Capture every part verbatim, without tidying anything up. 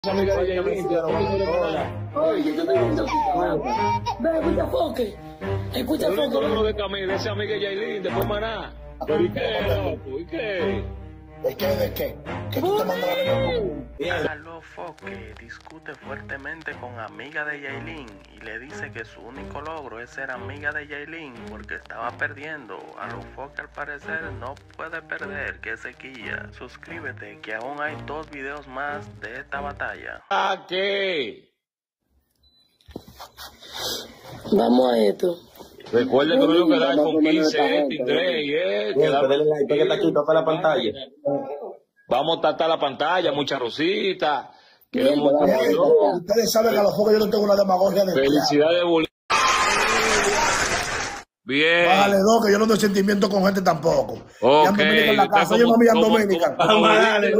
Amiga de Yailin, oye, yo estoy viendo ve, escucha Foque. Escucha Foque. Foque. No de Camila, esa amiga de Yailin, después Maná. ¿Pero y qué, loco? ¿Y qué? ¿De qué? ¿De qué? ¿Qué tú te mandas a Aló Foque discute fuertemente con amiga de Yailin y le dice que su único logro es ser amiga de Yailin porque estaba perdiendo. Aló Foque al parecer no puede perder, que se quilla. Suscríbete que aún hay dos videos más de esta batalla. ¿A qué? Vamos a esto. Recuerden que no quedar con quince, Tindrey, eh. Dale like, pégate aquí, toca la pantalla. Vamos a tratar la pantalla, mucha rosita. Queremos ustedes saben a los focos yo no tengo una demagogia de felicidades, Bolívar. Bien. Vale, dos, que yo no doy sentimiento con gente tampoco. Ok. En la casa, oye, mami, Jan Dominica. Vamos a darle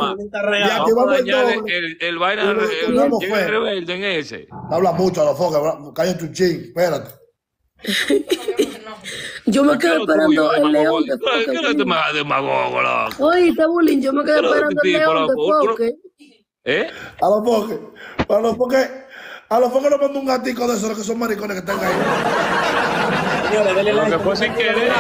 el vaina rebelde en ese. Habla mucho a los focos, cállate un ching, espérate. Yo me quedo esperando el león de Foque. ¿Qué es demagogo, loco? Oye, Bulín, yo me quedo esperando el león de Foque. ¿Eh? A los foques, a los foques, a los foques nos mando un gatico de esos que son maricones que están ahí. Lo que fue sin querer.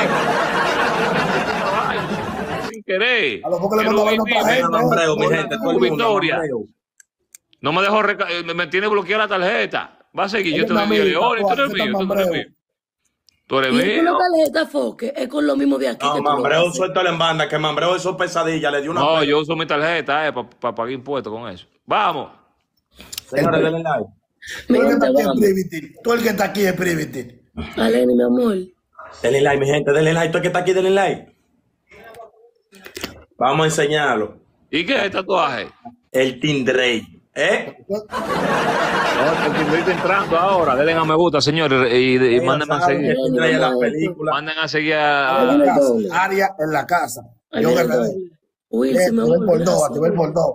Sin querer. A los foques le mando la tarjeta. Mi gente, Victoria. No me dejó, me tiene bloqueada la tarjeta. Va a seguir, yo te doy mi león y tú eres mío, tú eres mío. Tú eres mío. Y con la tarjeta Foque es con lo mismo de aquí. No, Mambreo suéltalo en banda, que Mambreo hizo pesadilla, le dio una... No, yo uso mi tarjeta eh, para pa pagar impuestos con eso. Vamos. Señores, denle like. Tú el que está aquí es Privity. Tú el que está aquí es Privity. Aleni, mi amor. Denle like, mi gente, denle like. Tú el que está aquí, denle like. Vamos a enseñarlo. ¿Y qué es el tatuaje? El Tindrey. ¿Eh? No, el Tindrey está entrando ahora. Denle a me gusta, señores, y, y manden a seguir. Manden a seguir a... Aria en la casa. Yo que le Wilson, me voy por dos, a ti por dos.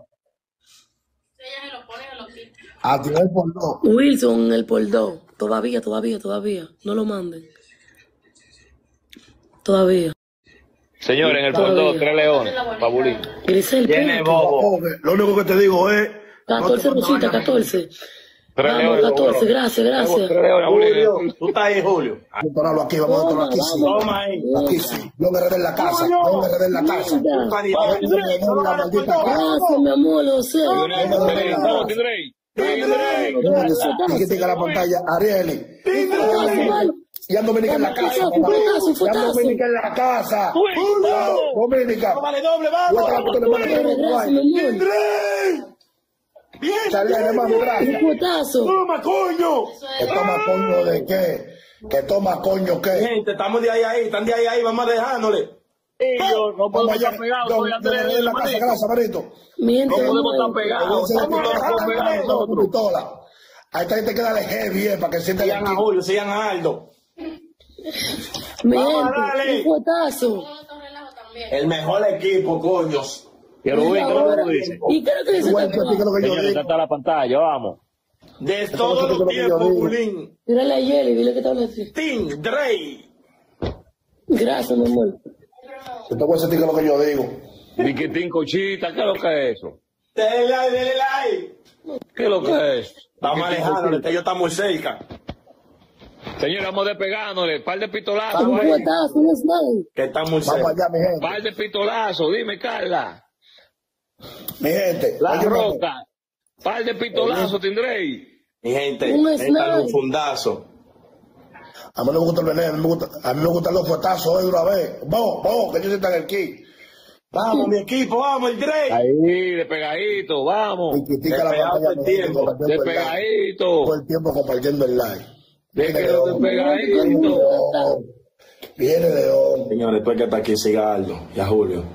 A ti por dos. Wilson, el por dos. Todavía, todavía, todavía. No lo manden. Todavía. Señores, en el por dos, tres leones. Pabulín. Tiene bobo. Lo único que te digo es... catorce, Rosita, catorce. Vamos, catorce, gracias, gracias. Julio, tú estás ahí, Julio. Vamos a aquí, vamos a otro aquí. Toma ahí. Aquí sí. Yo me redé en la casa. Yo me redé en la casa. Gracias, mi amor, lo sé. Vamos, Tindrey. Aquí tenga la pantalla. Arieli. Jan Dominica en la casa. Jan Dominica en la casa. Dominica. Vale, doble, vamos. Bien, Charlie, más gracias. Un potazo. Toma, coño. ¿Que toma coño de qué? ¿Que toma coño qué? Gente, estamos de ahí a ahí, están de ahí a ahí, vamos dejándole. Yo no puedo estar pegado, soy Andrés. En la casa, gracias, Marito. No podemos estar pegados. A esta gente queda de heavy, eh, para que sientan Sigan a Julio, sigan a Aldo. Vamos, un potazo. El mejor equipo, coños. Quiero ver, ¿qué lo dice? ¿Y qué es lo que dice? Señores, está la pantalla, vamos. De todos los tiempos, Bulín. Dile a Yeli, dile que te habla así. Tindrey. Gracias, mi amor. Yo te voy a sentir que es lo que yo digo. Diquitín, cochita, ¿qué es lo que es eso? Denle like, denle like. ¿Qué es lo que es? Vamos alejándole, que ellos están muy cerca. Señores, vamos despegándole. Par de pitolazos. Un potazo, un slide. Que están muy Vamos cerca. allá, mi gente. Par de pitolazos, dime, Carla. Mi gente. La oye, roca. Par de pitolazos, Tindrey. Mi gente, Un está slide. un fundazo. A mí no me gusta el veneno, a mí me gusta, a mí me gustan los fuetazos hoy de una vez. Vamos, vamos, que ellos sientan el ki. Vamos, mi equipo, vamos, el Drey. Ahí, despegadito, vamos. Y critica la Despegado pantalla. todo el tiempo, compartiendo el like. Despegadito. Todo el tiempo compartiendo el like. De que Viene lo León. despegadito. Viene León. Señores, tú el que está aquí, siga a Aldo y a Julio.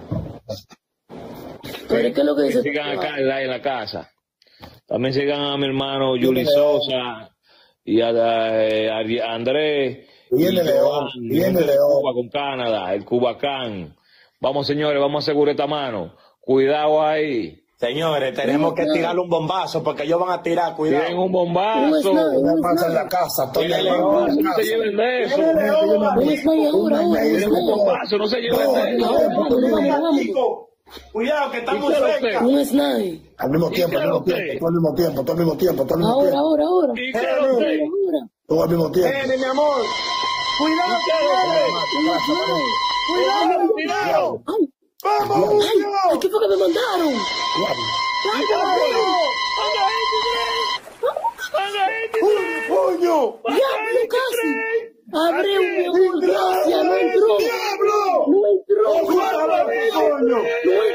Pero ¿qué es lo que dice? Sigan a Carla en la casa. También sigan a mi hermano Yuli Sosa y a, a, a Andrés. Viene y León, Joan, viene de León. Cuba con Canadá, el Cubacán. Vamos, señores, vamos a asegurar esta mano. Cuidado ahí. Señores, tenemos que tirarle un bombazo porque ellos van a tirar, Tienen cuidado. un bombazo. Una pasa en la casa. Estoy en la No se lleven de eso. Un slide ahora, ahora, un Tienen un slide. bombazo, no se lleven de eso. Vámonos, vámonos, vámonos. Cuidado, que estamos cerca. Un snipe. Al mismo tiempo, al mismo tiempo, todo al mismo tiempo, todo al mismo tiempo, todo al mismo Ahora, tiempo. ahora, ahora. ¿Y qué lo sé? Ahora. Todo al mismo tiempo. Nene, mi amor. Cuidado, que viene. Cuidado, cuidado. Ay, Vamos, ay, ay, ¿qué fue que me mandaron? ¡Coño! ¡Diablo, casi! Abreu, mi amor, gracias, no entró. ¡Diablo! No entró. ¡Coño! No